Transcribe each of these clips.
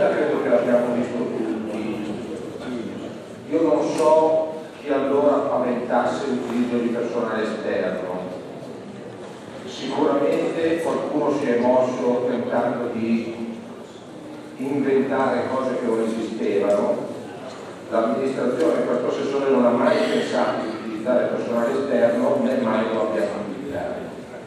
uscita credo che l'abbiamo visto tutti. Io non so chi allora paventasse l'utilizzo di personale esterno. Sicuramente qualcuno si è mosso tentando di inventare cose che non esistevano. L'amministrazione, questo assessore non ha mai pensato di utilizzare personale esterno, né mai lo abbia fatto utilizzare.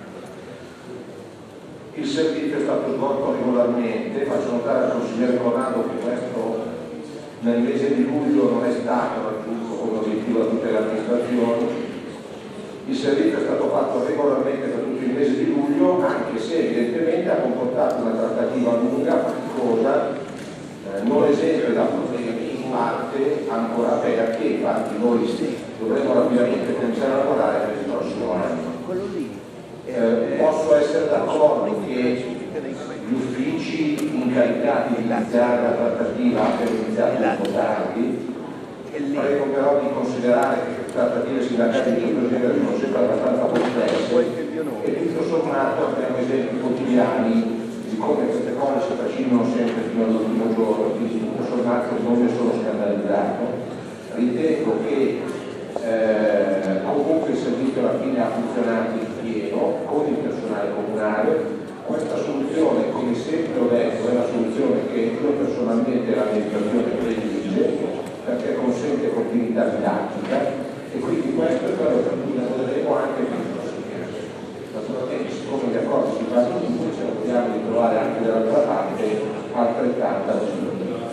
Il servizio è stato svolto regolarmente, faccio notare al consigliere Corrado che questo nel mese di luglio non è stato raggiunto come obiettivo da tutte le amministrazioni. Il servizio è stato fatto regolarmente per tutto il mese di luglio, anche se evidentemente ha comportato una trattativa lunga, faticosa, non esente da problemi in parte ancora aperti, e infatti noi dovremo rapidamente pensare a lavorare per il prossimo anno. Posso essere d'accordo che gli uffici incaricati di iniziare la trattativa abbiano iniziato un po' tardi. Prego però di considerare che le trattative sindacali di questo genere sono sempre abbastanza complesse e tutto sommato abbiamo esempi quotidiani di come queste cose si facevano sempre fino all'ultimo giorno, quindi tutto sommato non ne sono scandalizzato. Ritengo che comunque il servizio alla fine ha funzionato in pieno con il personale comunale. Questa soluzione, come sempre ho detto, è una soluzione che io personalmente e l'amministrazione predilige, perché consente continuità didattica, e quindi questo è quello per cui lavoreremo anche per il prossimo anno. Naturalmente, siccome gli accordi si fanno tutti, cerchiamo di trovare anche dall'altra parte altrettanta possibilità.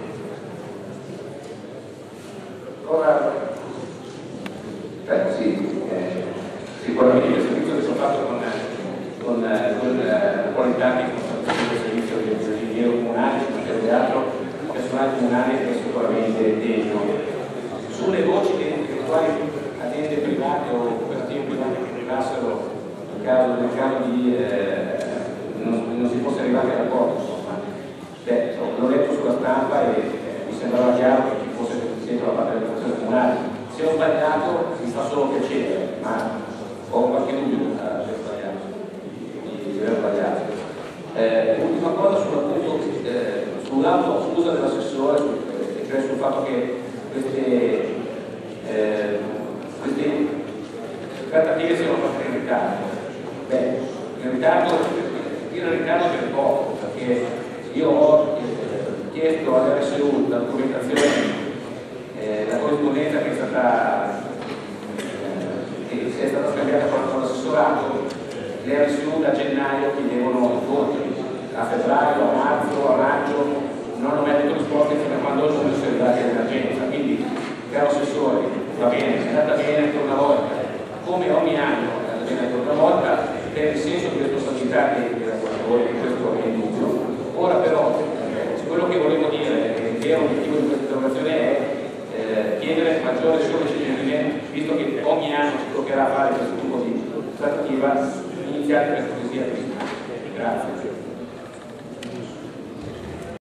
Ora, sicuramente il servizio che sono fatto con la qualità di constatazione del servizio dell'ingegnere comunale, di altro, il personale comunale è sicuramente degno. Sulle voci che eventuali aziende private o cooperative private che arrivassero nel caso di non si fosse arrivati all'accordo, insomma, l'ho letto sulla stampa e mi sembrava chiaro che ci fosse sempre la parte dell'amministrazione comunale. Se ho sbagliato mi fa solo piacere, ma ho qualche dubbio di aver sbagliato. Ultima cosa sull'autoscusa dell'assessore, cioè sul fatto che queste trattative siano fatte in ritardo. Il ritardo per poco, perché io ho chiesto all'RSU la documentazione, la corrispondenza che è stata scambiata con l'assessorato. Le RSU da gennaio chiedevano incontri, a febbraio, a marzo, a maggio, non hanno mai avuto risposte fino a quando sono arrivati all'emergenza. Quindi, caro assessore, va bene, è andata bene per una volta, come ogni anno è andata bene per una volta, per il senso di responsabilità dei lavoratori, questo è indubbio. Ora però, quello che volevo dire, che è l'obiettivo di questa interrogazione, è chiedere maggiore sollecitazione, visto che ogni anno ci toccherà fare questo tipo di trattativa, iniziare per cortesia prima. Grazie.